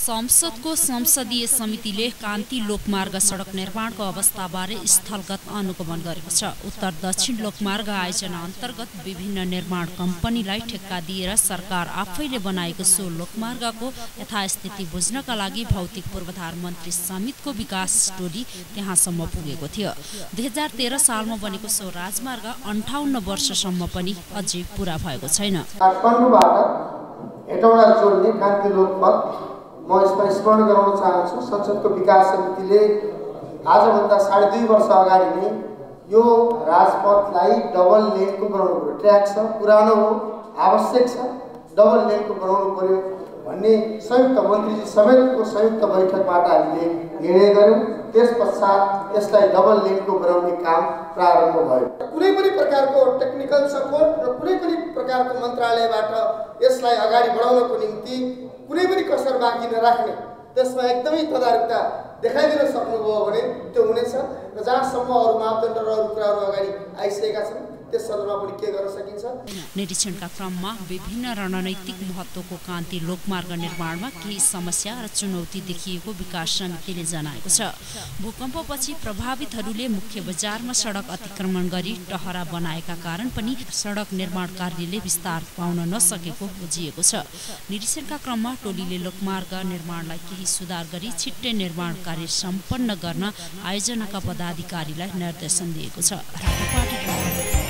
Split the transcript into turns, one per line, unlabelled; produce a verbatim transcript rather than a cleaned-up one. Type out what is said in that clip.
संसदको संसदीय समितिले कान्ति लोकमार्ग सडक निर्माणको अवस्थाबारे स्थलगत अनुगमन गरेको छ। उत्तर दक्षिण लोकमार्ग आयोजना अन्तर्गत विभिन्न निर्माण कम्पनीलाई ठेक्का दिएर सरकार आफैले बनाएको सो लोकमार्गको यथास्थिति बुझ्नका लागि भौतिक पूर्वाधार मन्त्री समितिको विकास टोली त्यहाँसम्म पुगेको थियो। दुई हजार तेह्र सालमा बनेको सो राजमार्ग अन्ठाउन्न वर्षसम्म पनि अझै पूरा भएको छैन।
म यसमा स्मरण गराउन चाहन्छु, संसदको विकास समितिले आजभन्दा साढे दुई वर्ष अगाडि नै यो राजपथलाई डबल लेनको बनाउनु पर्यो। ट्र्याक छ, पुरानो हो, आवश्यक छ, डबल लेनको बनाउनु पर्यो भन्ने संयुक्त मन्त्रीजी समेतको संयुक्त बैठकबाट हामीले निर्णय गर्यौँ। त्यस पश्चात यसलाई डबल लेनको बनाउने काम प्रारम्भ भयो। कुनै पनि प्रकारको टेक्निकल सपोर्ट र कुनै पनि प्रकारको मन्त्रालयबाट यसलाई अगाडि बढाउनको निम्ति कुनै पनि कसर बाँकी नराख्ने, त्यसमा एकदमै तदारुकता देखाइदिन सक्नुभयो भने त्यो हुनेछ र जहाँसम्म अरू मापदण्ड र अरू कुराहरू अगाडि आइसकेका छन् त्यस सन्दर्भमा पनि के गर्न सकिन्छ।
निरीक्षणका क्रममा विभिन्न रणनैतिक महत्त्वको कान्ति लोकमार्ग निर्माणमा केही समस्या र चुनौती देखिएको विकास समितिले जनाएको छ। भूकम्पपछि प्रभावितहरूले मुख्य बजारमा सडक अतिक्रमण गरी टहरा बनाएका कारण पनि सडक निर्माण कार्यले विस्तार पाउन नसकेको बुझिएको छ। निरीक्षणका क्रममा टोलीले लोकमार्ग निर्माणलाई केही सुधार गरी छिट्टै निर्माण कार्य सम्पन्न गर्न आयोजनाका पदाधिकारीलाई निर्देशन दिएको छ।